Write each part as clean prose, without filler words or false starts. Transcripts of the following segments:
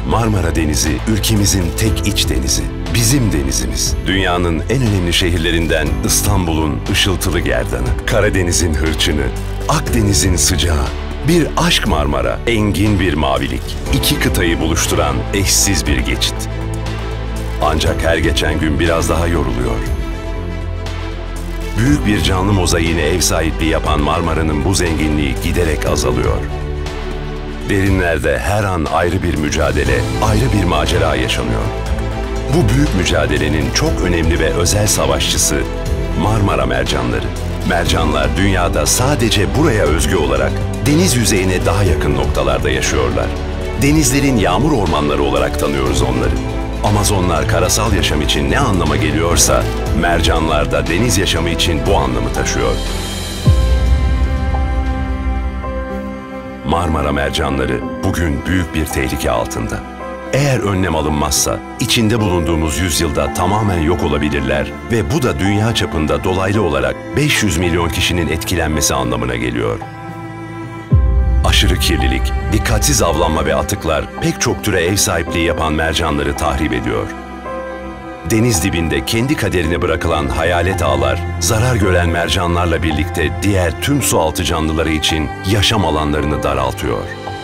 Marmara Denizi ülkemizin tek iç denizi. Bizim denizimiz. Dünyanın en önemli şehirlerinden İstanbul'un ışıltılı gerdanı, Karadeniz'in hırçını, Akdeniz'in sıcağı. Bir aşk Marmara, engin bir mavilik. İki kıtayı buluşturan eşsiz bir geçit. Ancak her geçen gün biraz daha yoruluyor. Büyük bir canlı mozaiğine ev sahipliği yapan Marmara'nın bu zenginliği giderek azalıyor. Derinlerde her an ayrı bir mücadele, ayrı bir macera yaşanıyor. Bu büyük mücadelenin çok önemli ve özel savaşçısı Marmara mercanları. Mercanlar dünyada sadece buraya özgü olarak deniz yüzeyine daha yakın noktalarda yaşıyorlar. Denizlerin yağmur ormanları olarak tanıyoruz onları. Amazonlar karasal yaşam için ne anlama geliyorsa, mercanlar da deniz yaşamı için bu anlamı taşıyor. Marmara mercanları bugün büyük bir tehlike altında. Eğer önlem alınmazsa içinde bulunduğumuz yüzyılda tamamen yok olabilirler ve bu da dünya çapında dolaylı olarak 500 milyon kişinin etkilenmesi anlamına geliyor. Aşırı kirlilik, dikkatsiz avlanma ve atıklar pek çok türe ev sahipliği yapan mercanları tahrip ediyor. Deniz dibinde kendi kaderine bırakılan hayalet ağlar, zarar gören mercanlarla birlikte diğer tüm sualtı canlıları için yaşam alanlarını daraltıyor.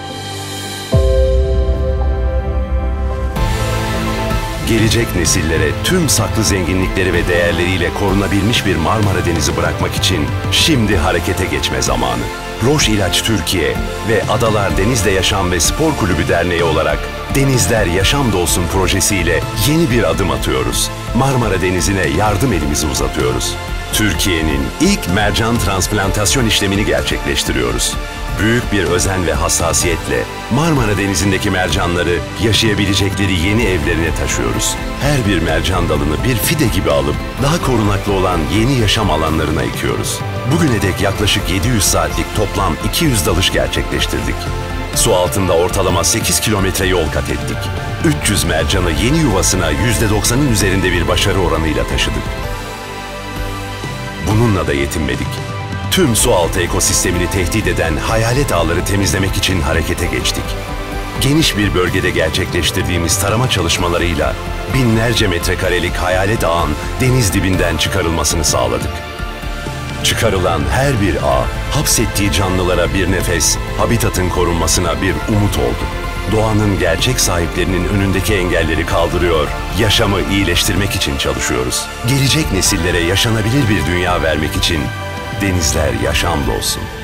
Gelecek nesillere tüm saklı zenginlikleri ve değerleriyle korunabilmiş bir Marmara Denizi bırakmak için şimdi harekete geçme zamanı. Roche İlaç Türkiye ve Adalar Denizde Yaşam ve Spor Kulübü Derneği olarak Denizler Yaşam Dolsun projesiyle yeni bir adım atıyoruz. Marmara Denizi'ne yardım elimizi uzatıyoruz. Türkiye'nin ilk mercan transplantasyon işlemini gerçekleştiriyoruz. Büyük bir özen ve hassasiyetle Marmara Denizi'ndeki mercanları yaşayabilecekleri yeni evlerine taşıyoruz. Her bir mercan dalını bir fide gibi alıp daha korunaklı olan yeni yaşam alanlarına ekiyoruz. Bugüne dek yaklaşık 700 saatlik toplam 200 dalış gerçekleştirdik. Su altında ortalama 8 kilometre yol kat ettik. 300 mercanı yeni yuvasına %90'ın üzerinde bir başarı oranıyla taşıdık. Bununla da yetinmedik. Tüm sualtı ekosistemini tehdit eden hayalet ağları temizlemek için harekete geçtik. Geniş bir bölgede gerçekleştirdiğimiz tarama çalışmalarıyla binlerce metrekarelik hayalet ağın deniz dibinden çıkarılmasını sağladık. Çıkarılan her bir ağ, hapsettiği canlılara bir nefes, habitatın korunmasına bir umut oldu. Doğanın gerçek sahiplerinin önündeki engelleri kaldırıyor, yaşamı iyileştirmek için çalışıyoruz. Gelecek nesillere yaşanabilir bir dünya vermek için denizler yaşam dolsun.